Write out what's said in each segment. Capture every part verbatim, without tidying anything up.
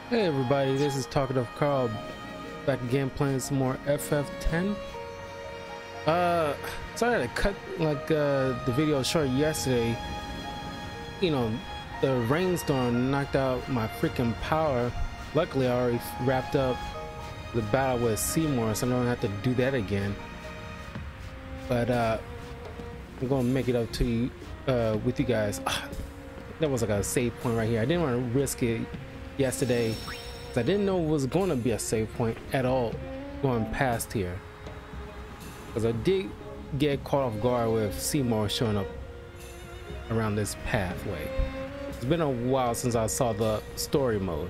Hey everybody, this is Talking of Carl, back again playing some more F F ten. Uh, sorry to cut like uh, the video short yesterday. You know, the rainstorm knocked out my freaking power. Luckily, I already wrapped up the battle with Seymour, so I don't have to do that again. But uh, I'm gonna make it up to you uh, with you guys. Ah, that was like a save point right here. I didn't want to risk it yesterday because I didn't know it was going to be a save point at all going past here, because I did get caught off guard with Seymour showing up around this pathway. It's been a while since I saw the story mode.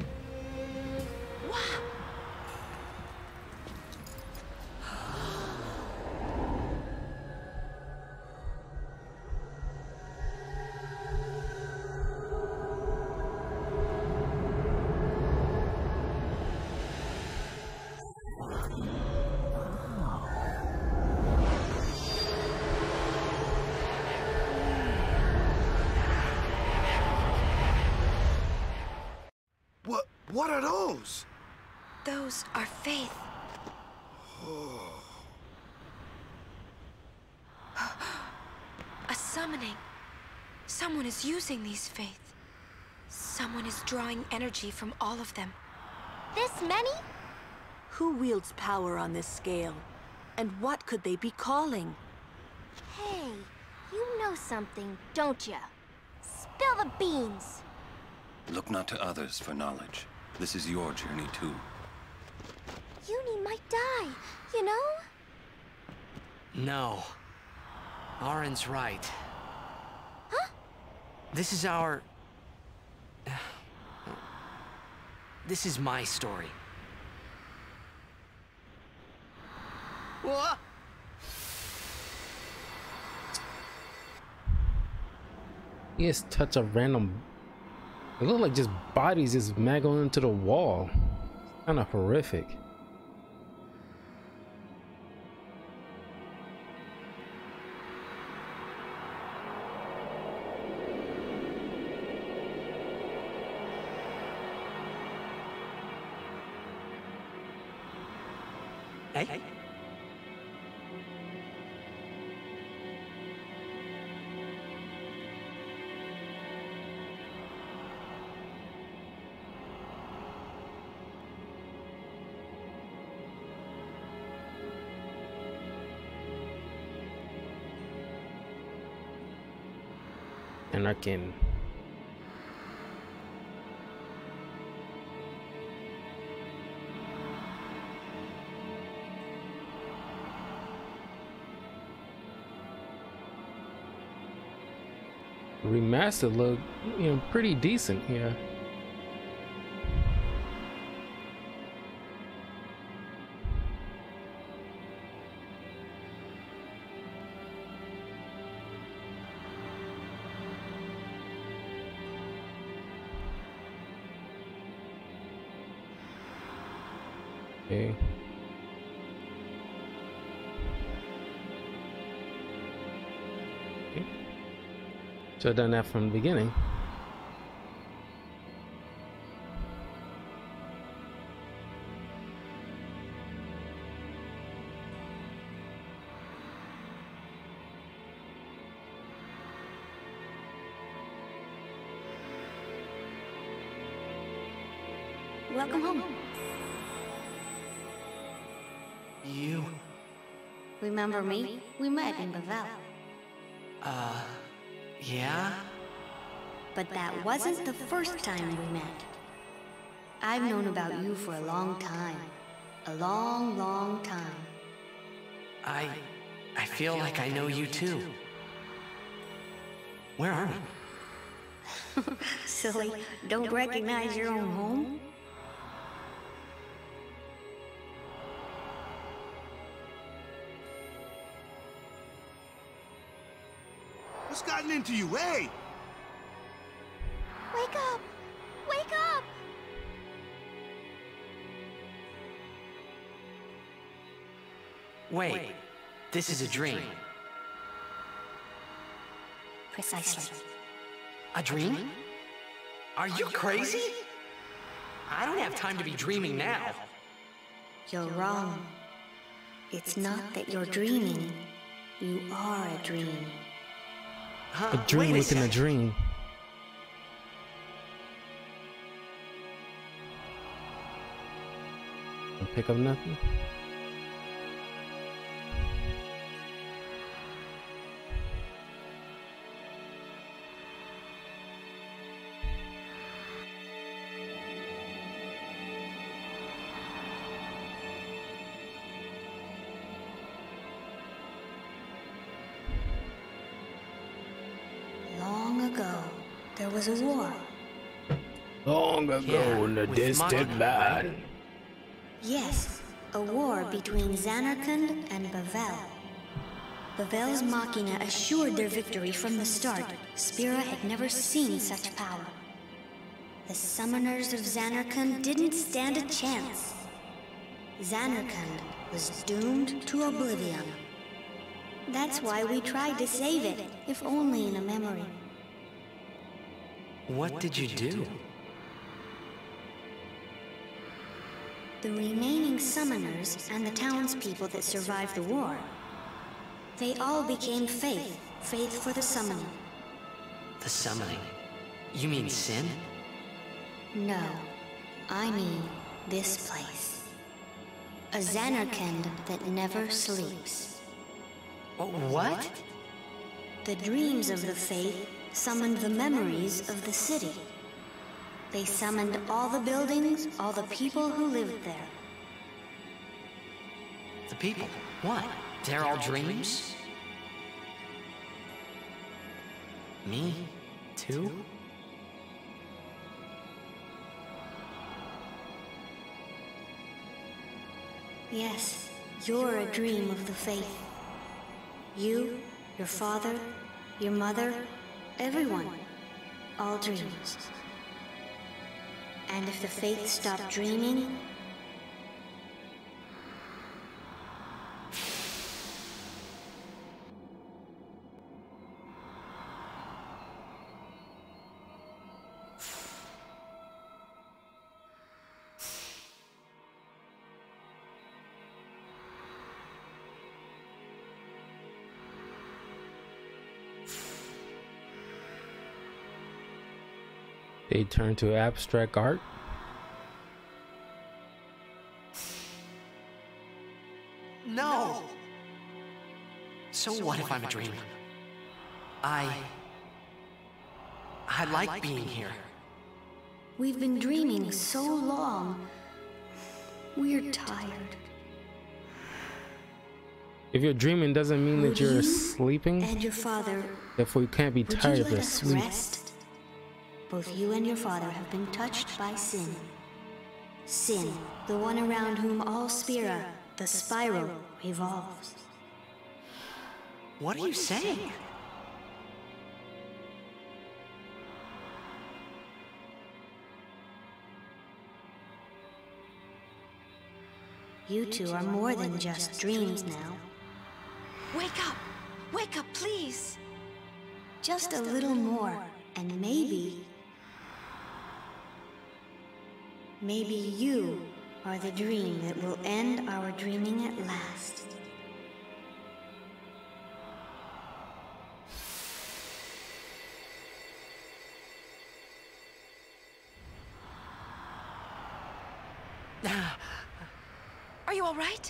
What, what are those? Those are faith. A summoning. Someone is using these faith. Someone is drawing energy from all of them. This many? Who wields power on this scale? And what could they be calling? Hey, you know something, don't ya? Spill the beans. Look not to others for knowledge. This is your journey too. Uni might die, you know? No. Auron's right. Huh? This is our... This is my story. What? He just touch a random... It looked like just bodies just maggling into the wall. Kind of horrific. Hey? Hey. And I can... Remastered look, you know, pretty decent here. Okay. Okay. Should have done that from the beginning. Welcome home. You... Remember me? We met in Bevelle. Uh... Yeah? But that wasn't the first time we met. I've known about you for a long time. A long, long time. I... I feel like I know you too. Where are we? Silly, don't recognize your own home? What's gotten into you, hey? Wake up! Wake up! Wait, this is a dream. Precisely. A dream? Are you crazy? I don't have time to be dreaming now. You're wrong. It's not that you're dreaming. You are a dream. Huh? A dream Wait a within a sec. dream. Don't pick up nothing. Long ago, there was a war. Long ago Yeah, in the with distant Machina, land. right? Yes, a war between Zanarkand and Bavel. Bavel's Machina assured their victory from the start. Spira had never seen such power. The summoners of Zanarkand didn't stand a chance. Zanarkand was doomed to oblivion. That's why we tried to save it, if only in a memory. What did you do? The remaining summoners and the townspeople that survived the war, they all became faith, faith for the summoning. The summoning. You mean sin? No, I mean this place. A Zanarkand that never sleeps. Oh, what? The dreams of the faith summoned the memories of the city. They summoned all the buildings, all the people who lived there. The people. What? They're all dreams? Me? Too? Yes, you're a dream of the faith. You, your father, your mother, everyone, all dreams. And if the faith stopped dreaming, They turn to abstract art. No! So what if I'm a dreamer? I... I like being here. we've been dreaming so long. We're tired. If you're dreaming, doesn't mean that Would you're you sleeping. And your father, Therefore, you can't be would you tired let of us sleep. rest? Both you and your father have been touched by sin. Sin, the one around whom all Spira, the spiral, revolves. What are you saying? You two are more than just dreams now. Wake up! Wake up, please! Just a little more, and maybe... Maybe you are the dream that will end our dreaming at last. Are you all right?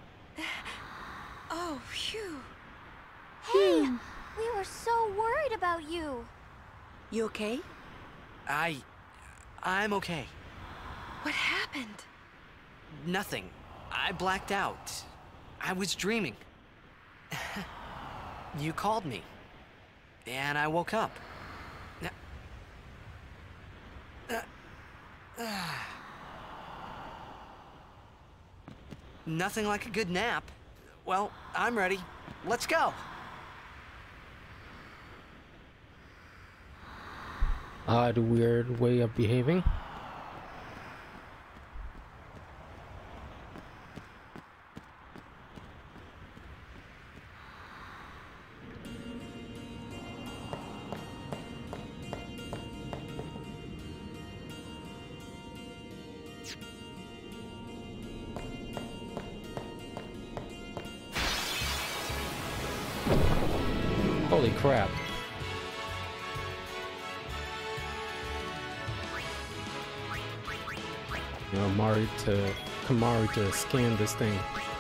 Oh, phew. Hey, we were so worried about you. You okay? I... I'm okay. What happened? Nothing. I blacked out. I was dreaming. You called me. And I woke up. Nothing like a good nap. Well, I'm ready. Let's go. Odd, weird way of behaving. Holy crap. You know, Mari to Kamari to scan this thing.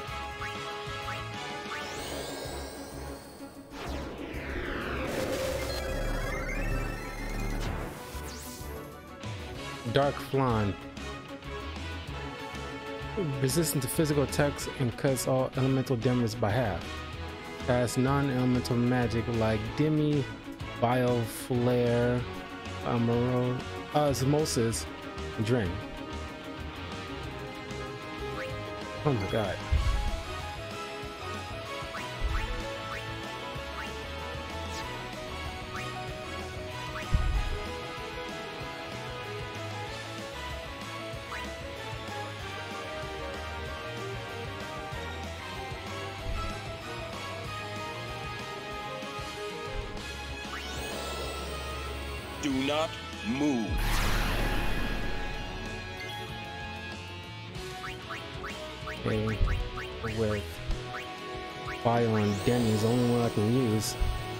Dark Flan. Resistant to physical attacks and cuts all elemental damage by half. Has non-elemental magic like Demi, Bio, Flare, Amaro, Osmosis, and Drain. Oh my god. Do not move. Okay, with Bio and Denny is the only one I can use.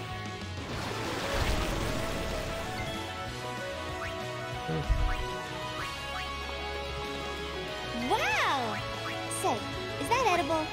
Wow! Say, is that edible?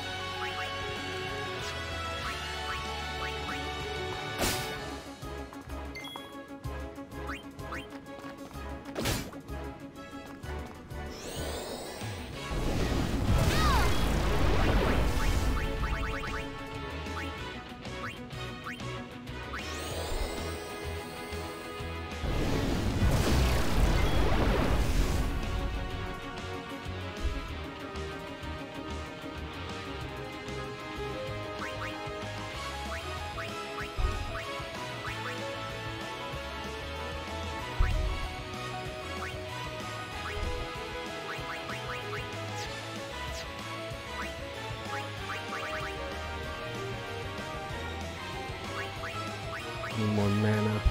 Need more mana.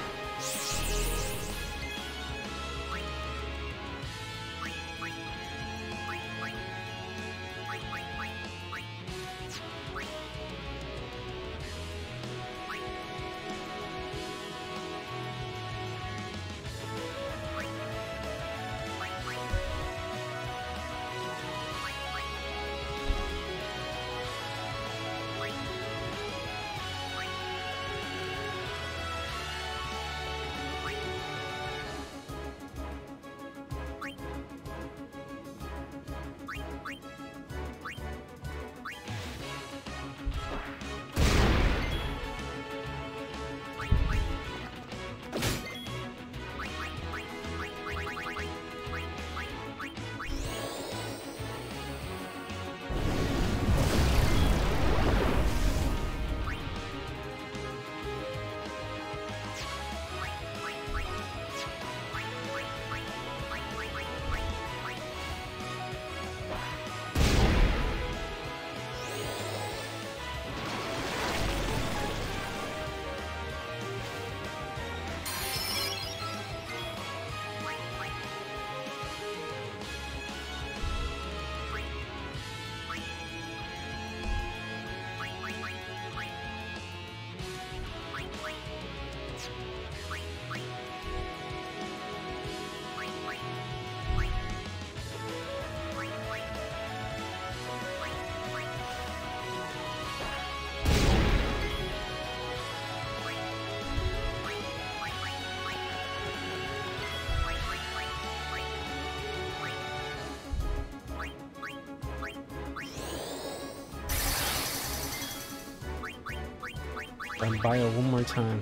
And Bio one more time.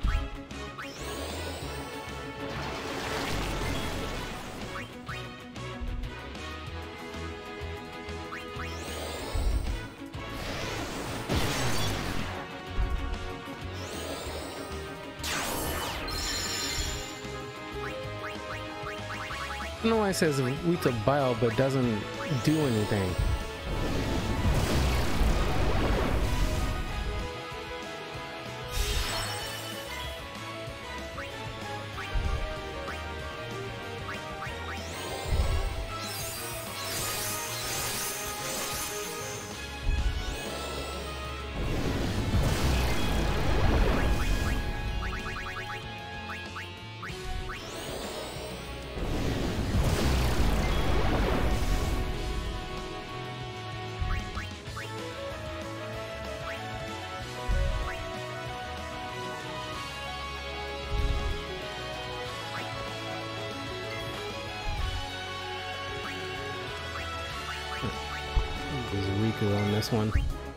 I don't know why it says weak to Bio but doesn't do anything. Is Riku on this one.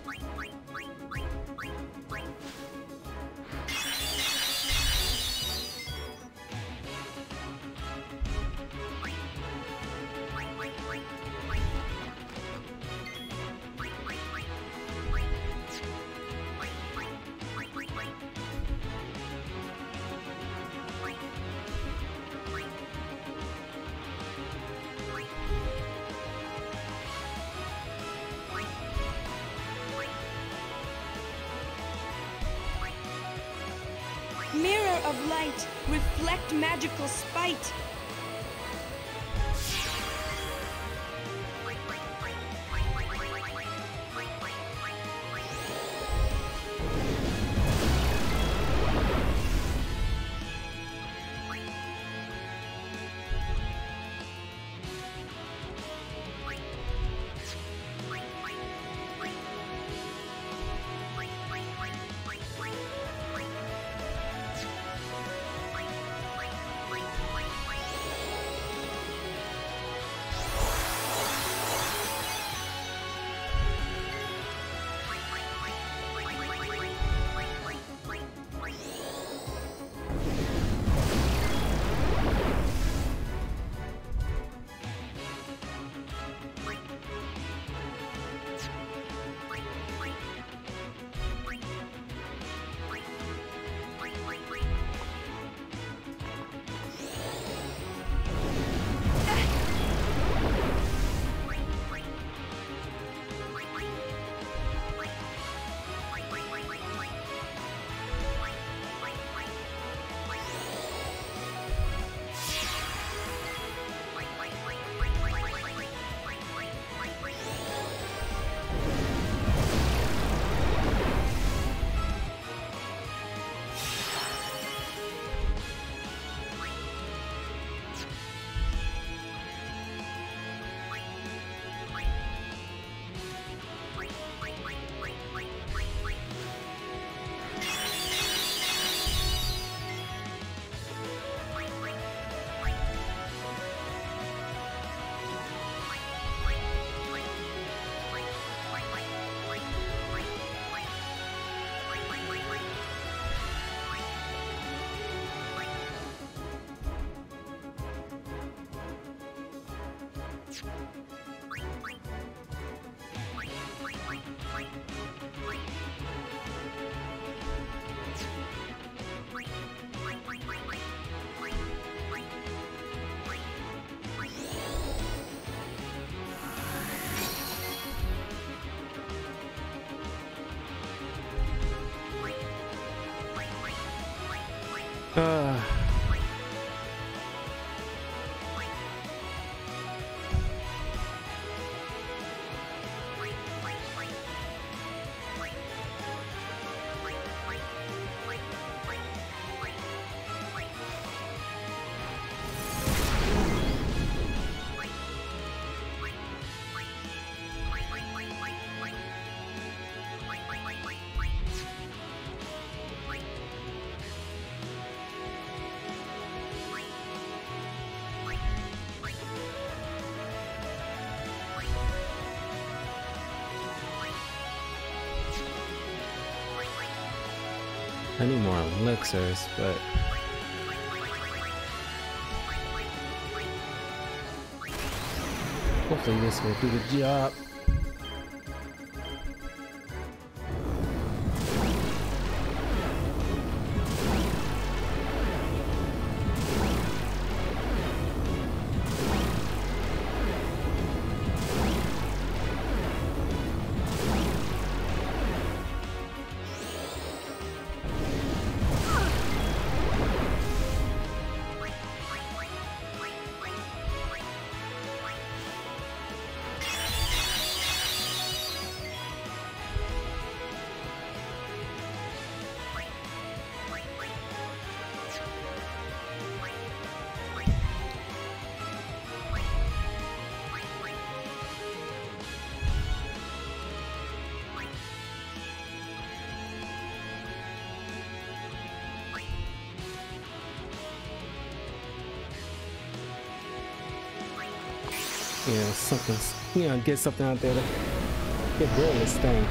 Mirror of light, reflect magical spite. Uh. I need more elixirs, but hopefully this will do the job. Yeah, something, you know, get something out there. To Get rid of this thing.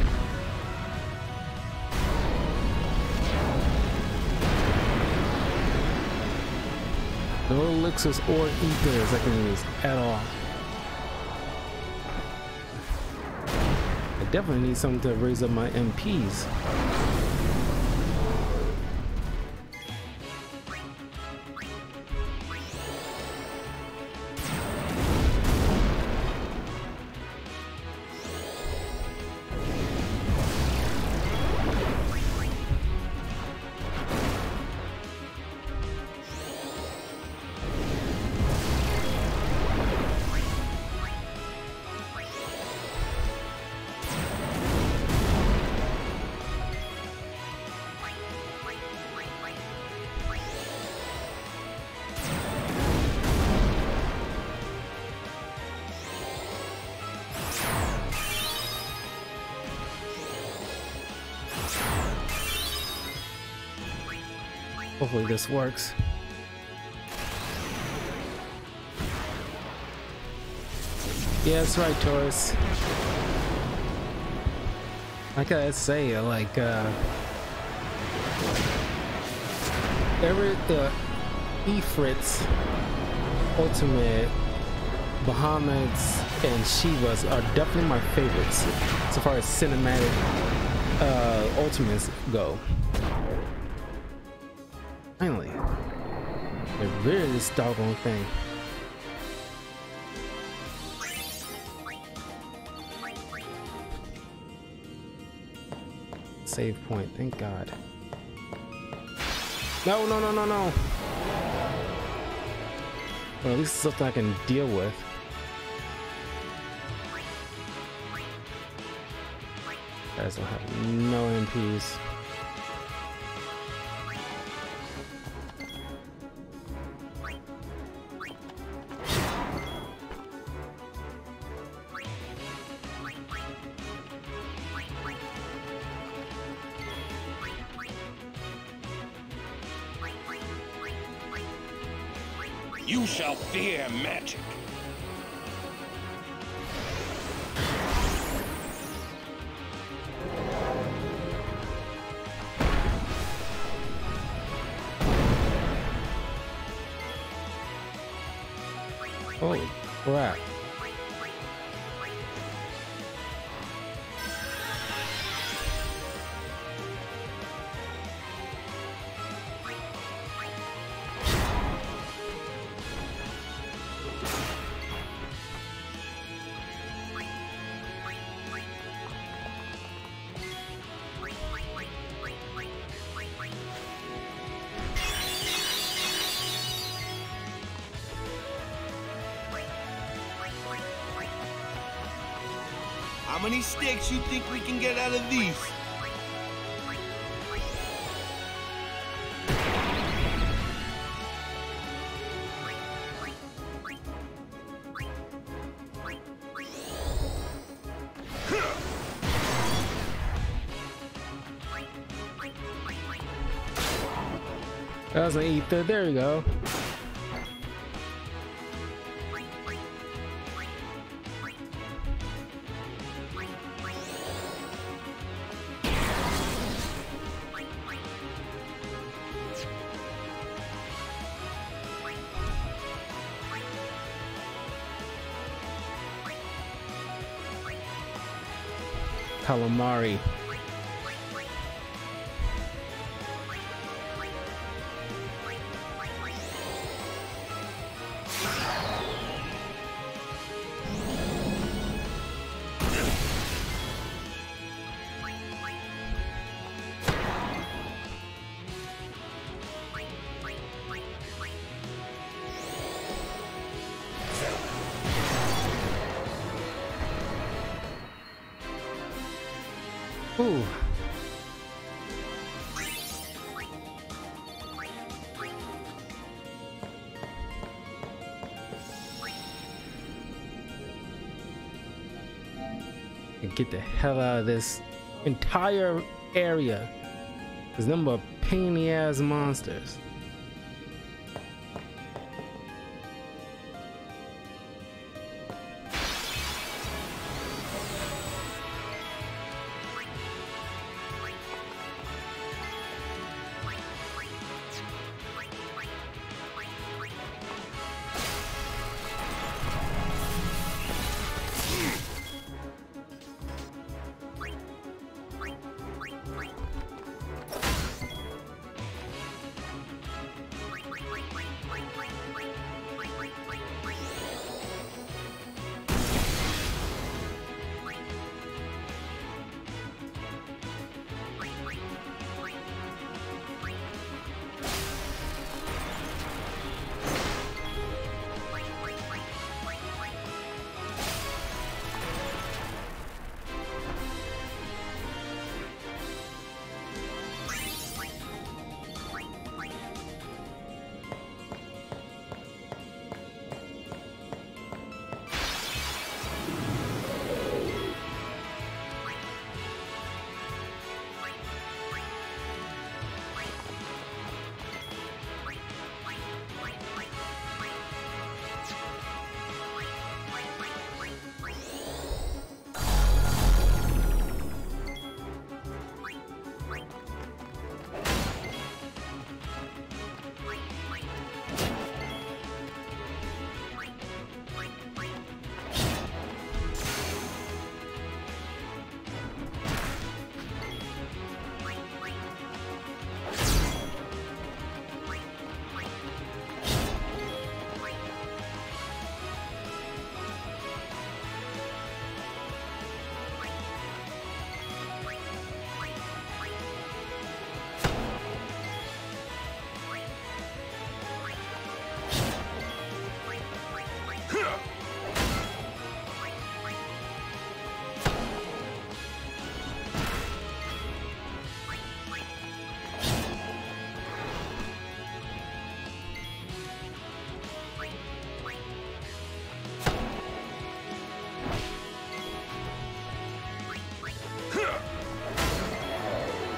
No elixirs or ethers I can use at all. I definitely need something to raise up my M Ps. Hopefully this works. Yeah, that's right, Taurus. Like I say, like uh every the Ifrits, Ultimate, Bahamut's, and Shivas are definitely my favorites so far as cinematic uh Ultimates go. Finally, get rid of this doggone thing. Save point, thank God. No, no, no, no, no. Well, at least it's something I can deal with. Guys don't have no M Ps. You shall fear magic. Holy crap. How many stakes you think we can get out of these? That was an ether, there you go. Calamari. Ooh. And get the hell out of this entire area. There's nothing but pain in the ass monsters.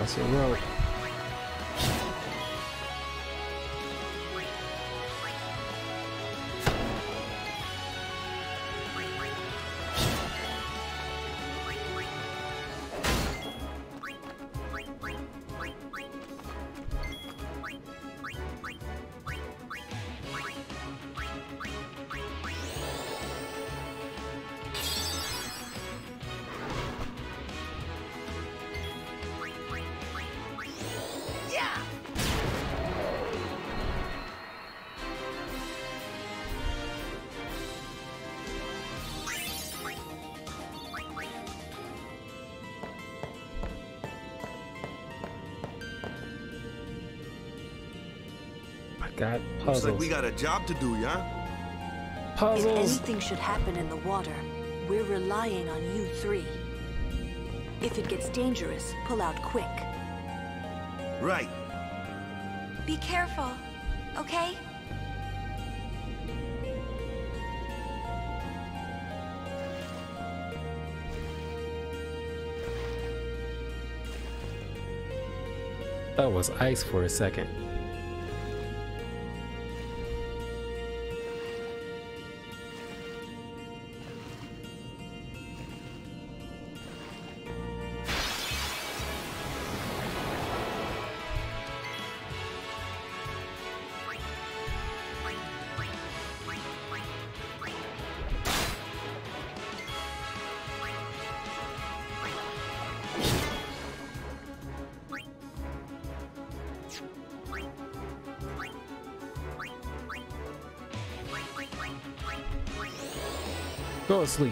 across your rope. Got puzzles. Looks like we got a job to do, yeah? Puzzles. If anything should happen in the water, we're relying on you three. If it gets dangerous, pull out quick. Right. Be careful, okay? That was ice for a second. Go to sleep.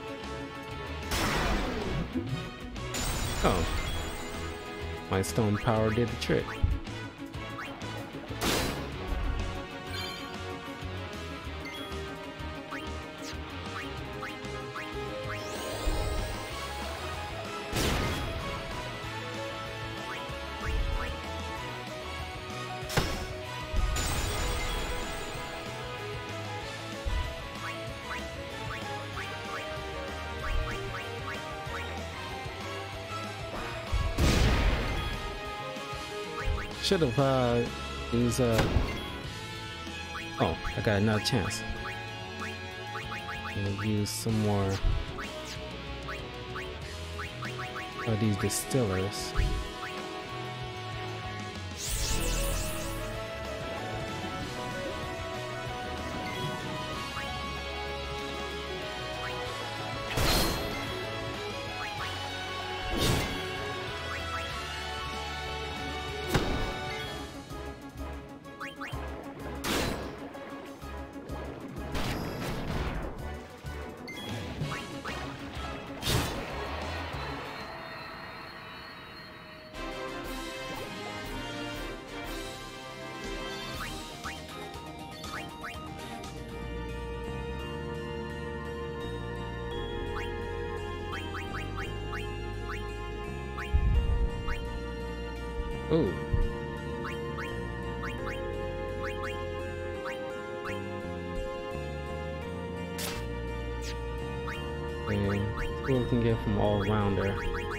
Oh. My stone power did the trick. Should have uh used uh oh, I got another chance. I'm gonna use some more of these distillers. Ooh. And see what we can get from All Rounder.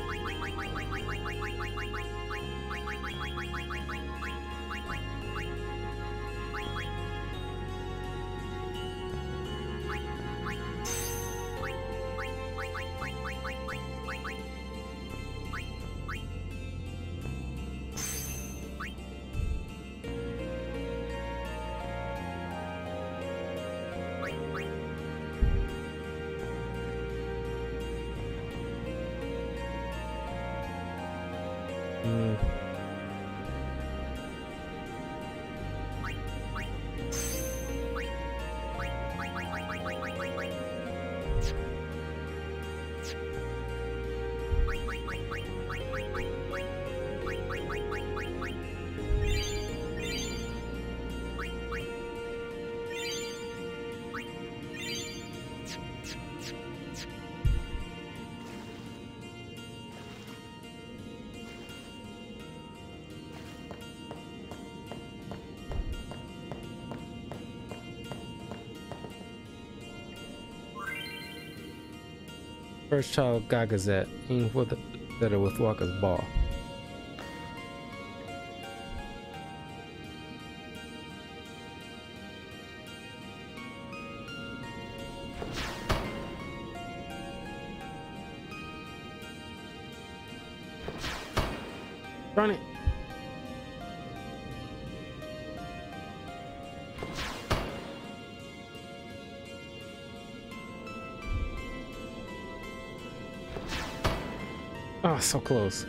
Mm. First child Gagazette, aim for the better with Walker's ball. Darn it. Oh, so close.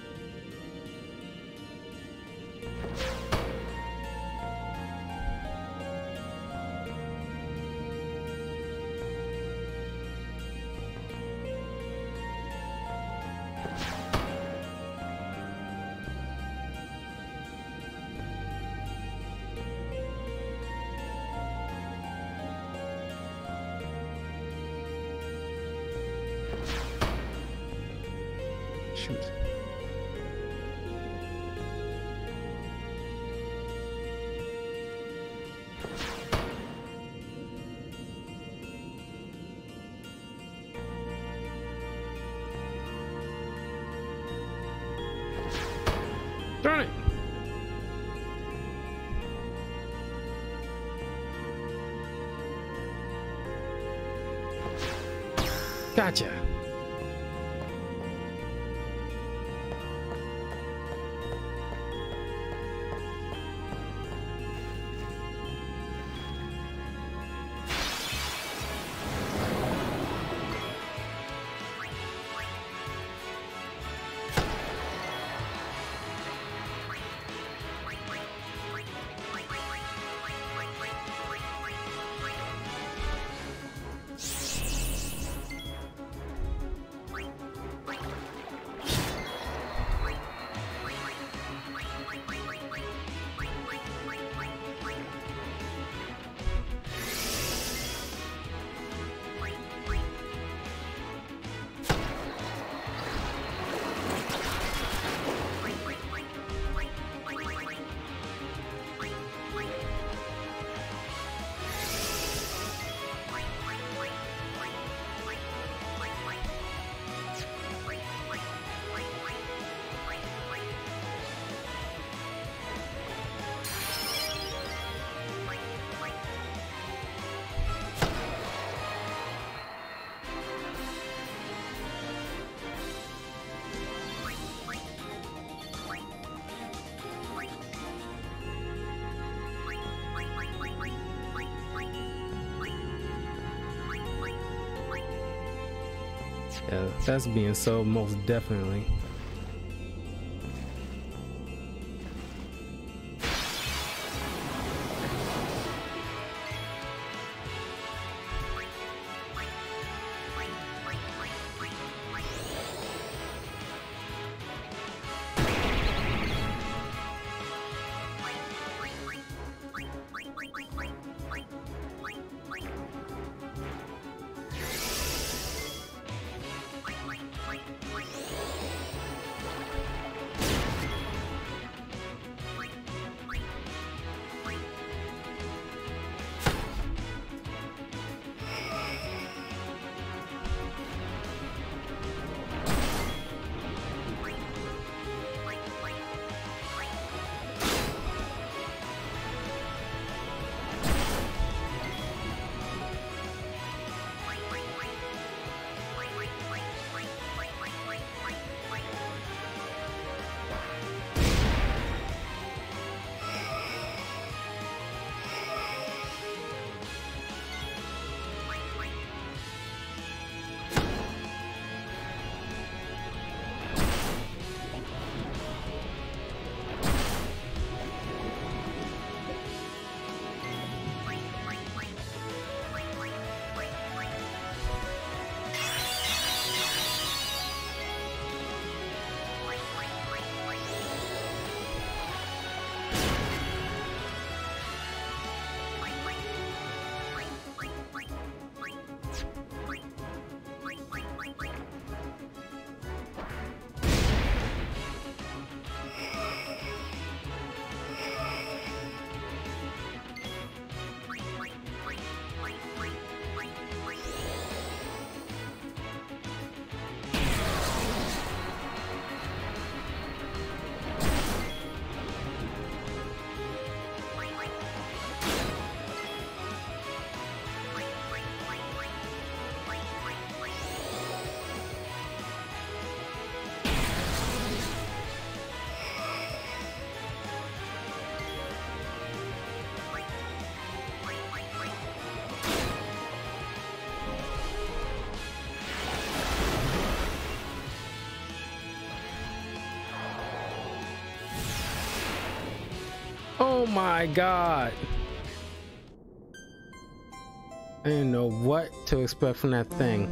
Shoot. Darn it. Gotcha. Yeah, that's being so most definitely. my god. I didn't know what to expect from that thing.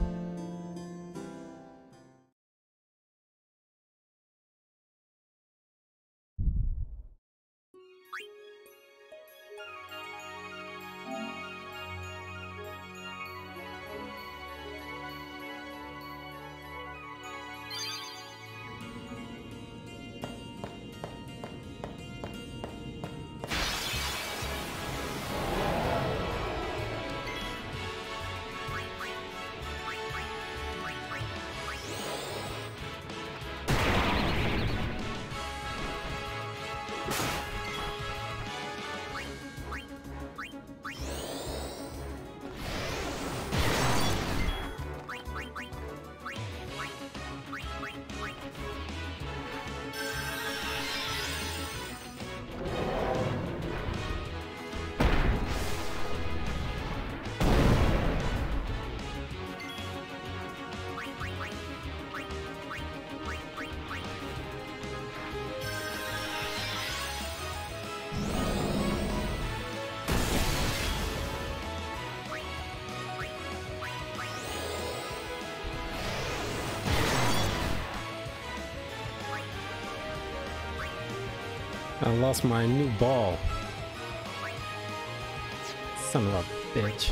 I lost my new ball. Son of a bitch.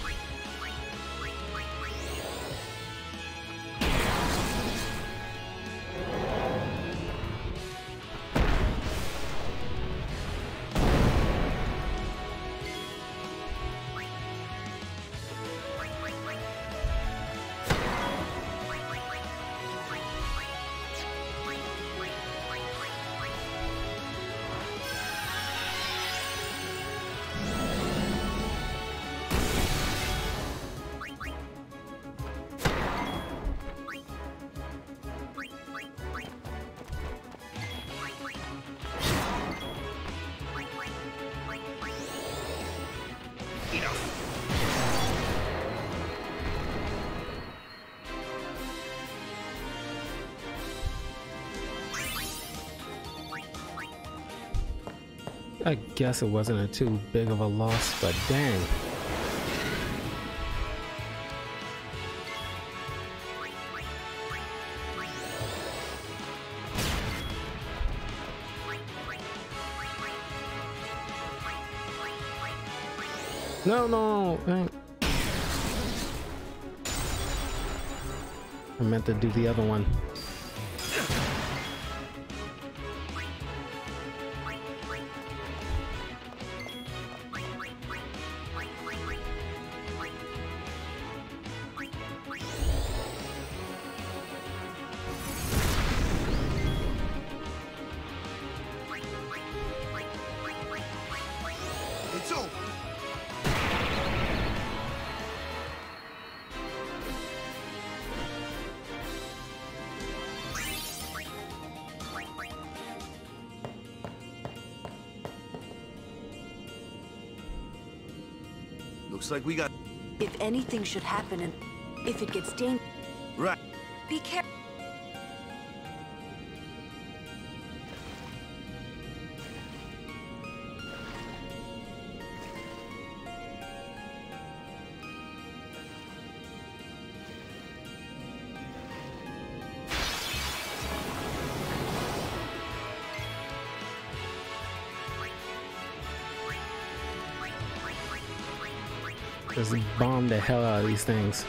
I guess it wasn't a too big of a loss, but dang. No, no, no. I meant to do the other one. It's over. Looks like we got... If anything should happen and if it gets dangerous... Right. Be careful. Just bomb the hell out of these things.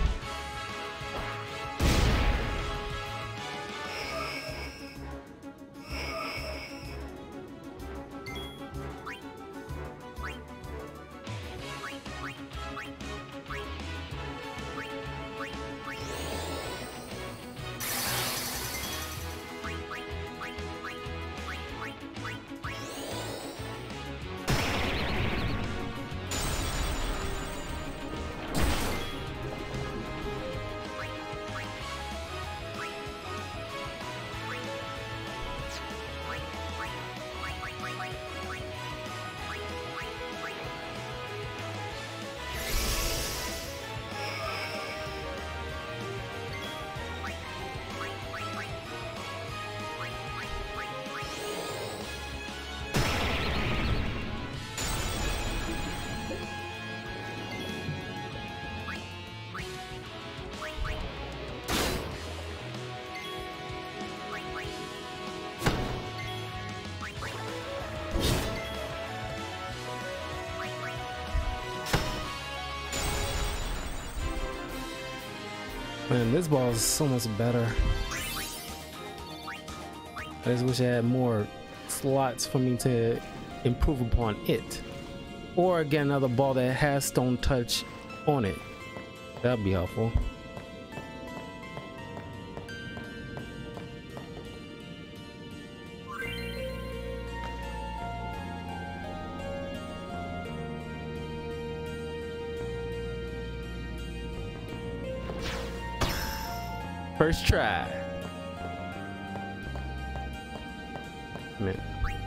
Man, this ball is so much better. I just wish I had more slots for me to improve upon it, or get another ball that has Stone Touch on it. That'd be helpful. First try. Man.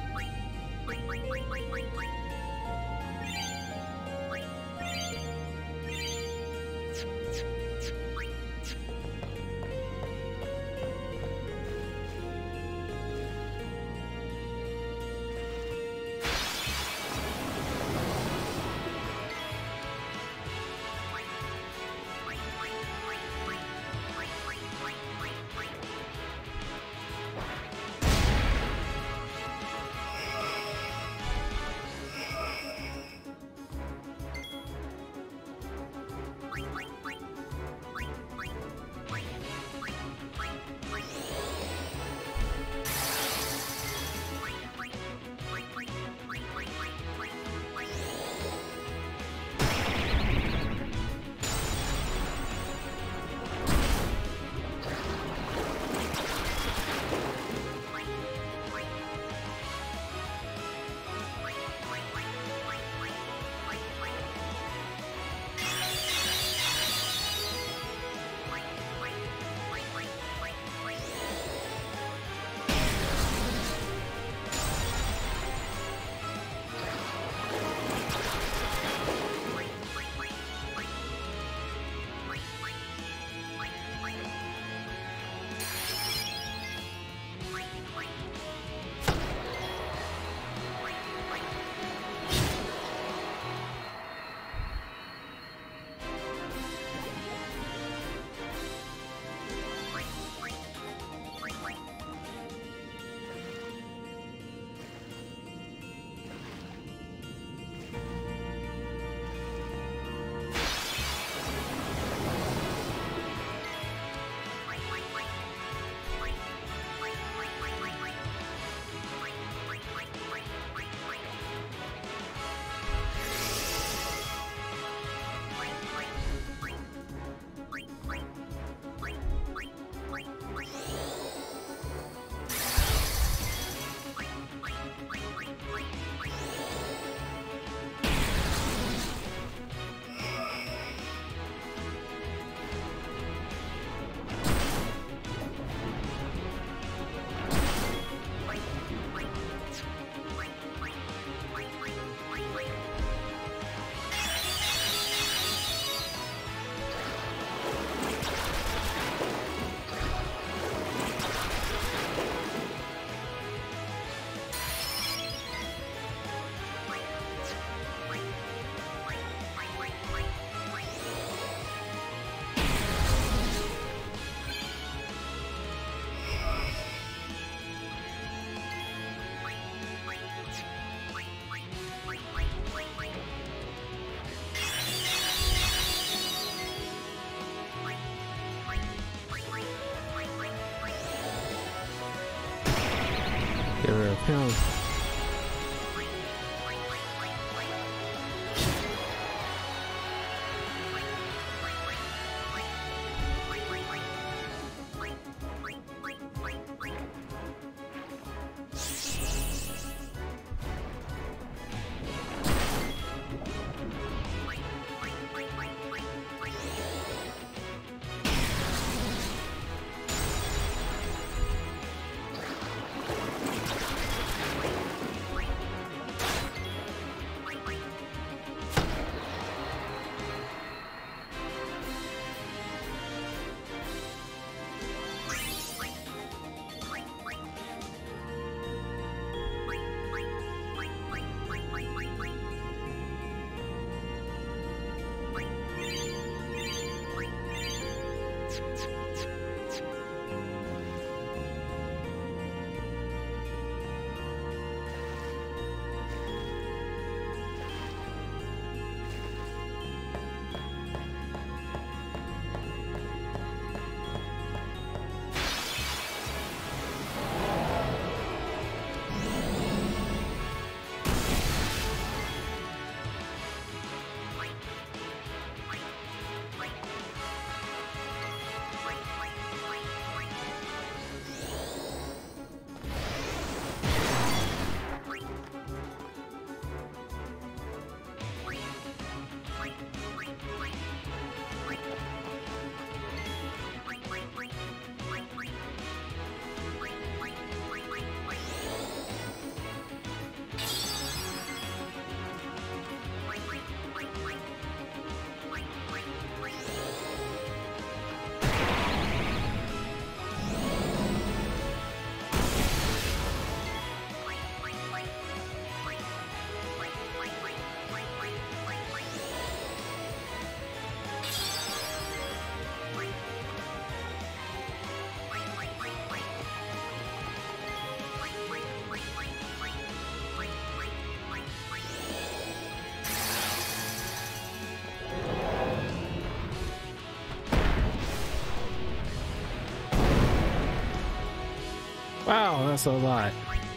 Get rid of him. Wow, that's a lot.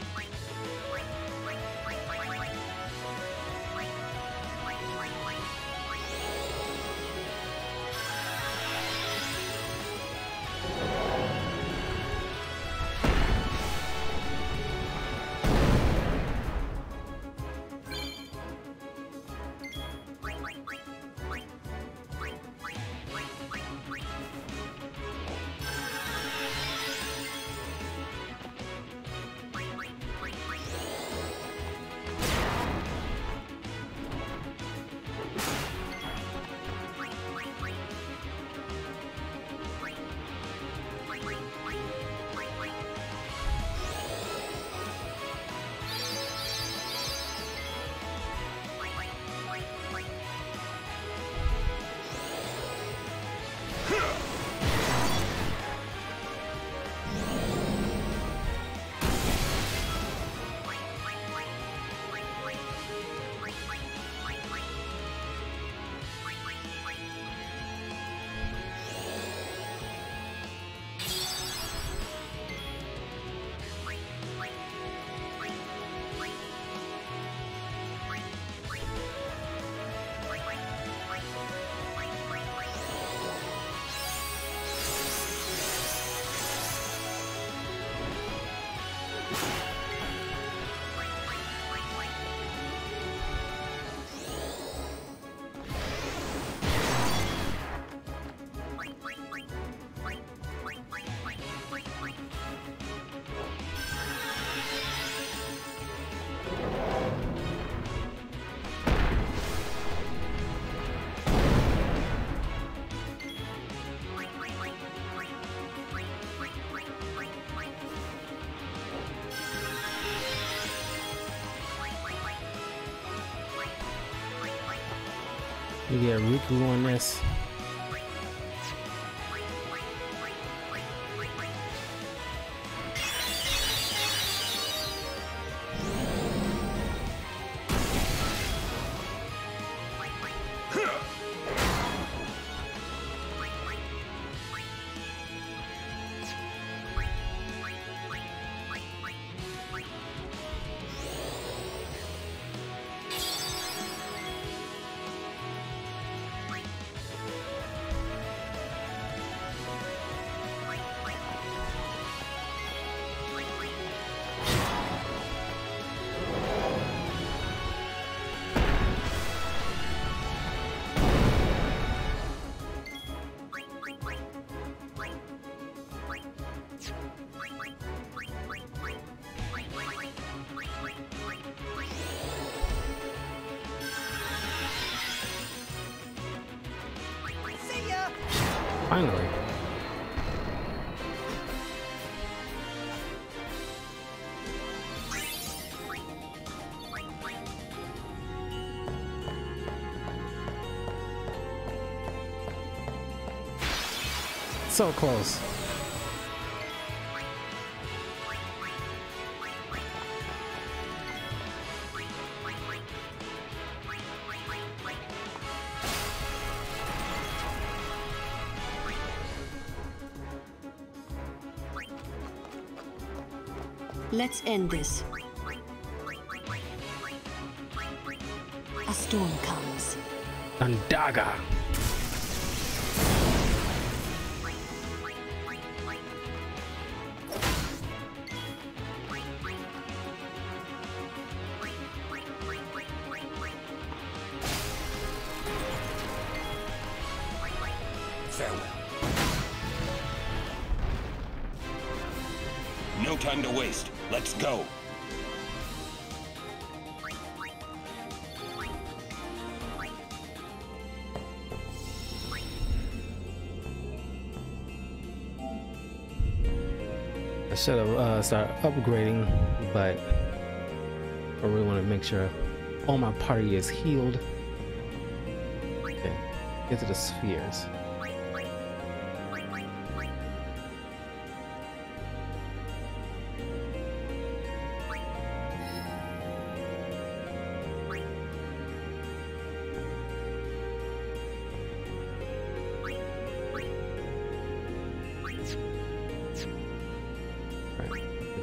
You get Riku on this. Finally. So close. Let's end this. A storm comes. Andaga. Farewell. No time to waste. Let's go. I should have uh, started upgrading, but I really want to make sure all my party is healed. Okay, get to the spheres.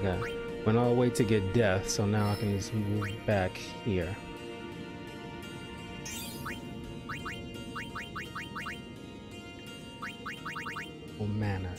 Okay. Went all the way to get death, so now I can just move back here. Oh, mana.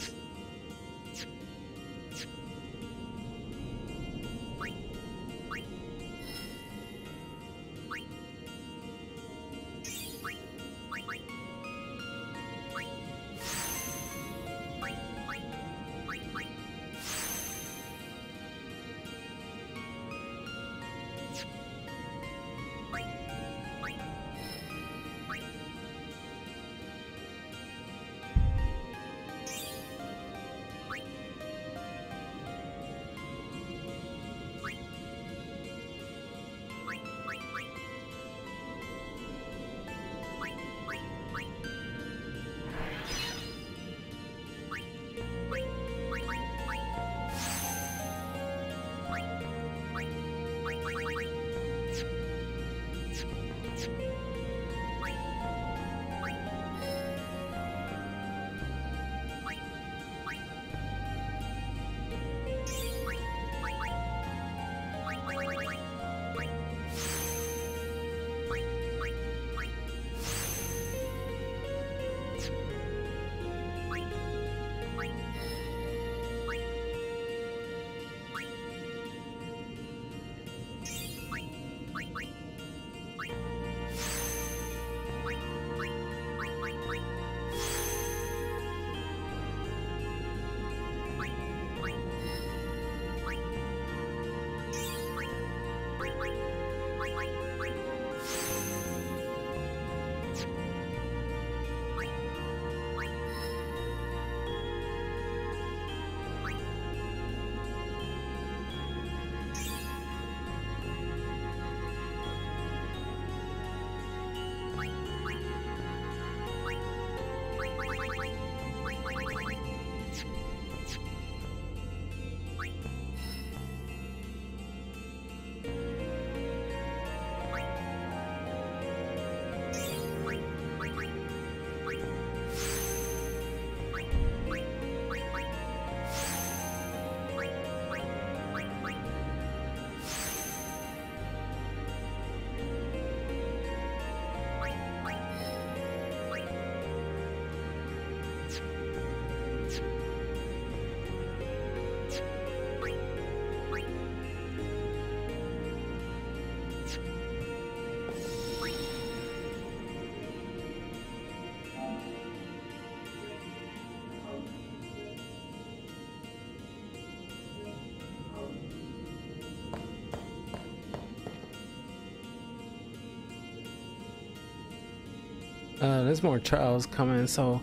Uh, there's more trials coming, so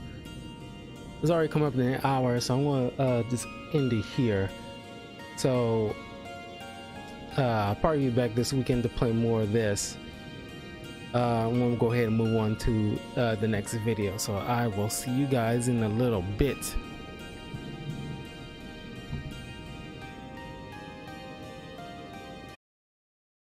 it's already come up in an hour, so I'm gonna uh, just end it here. So uh, I'll probably be back this weekend to play more of this. Uh, I'm gonna go ahead and move on to uh, the next video, so I will see you guys in a little bit.